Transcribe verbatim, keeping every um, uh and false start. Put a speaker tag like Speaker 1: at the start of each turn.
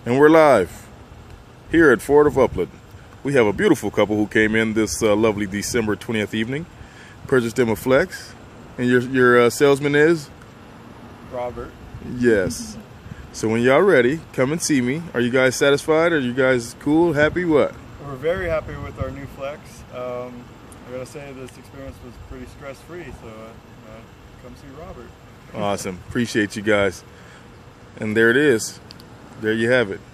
Speaker 1: And we're live here at Ford of Upland. We have a beautiful couple who came in this uh, lovely December twentieth evening, purchased them a Flex. And your, your uh, salesman is?
Speaker 2: Robert.
Speaker 1: Yes. So when y'all ready, come and see me. Are you guys satisfied? Are you guys cool, happy, what?
Speaker 2: We're very happy with our new Flex. Um, I gotta say this experience was pretty stress-free, so uh, uh, come see Robert.
Speaker 1: Awesome. Appreciate you guys. And there it is. There you have it.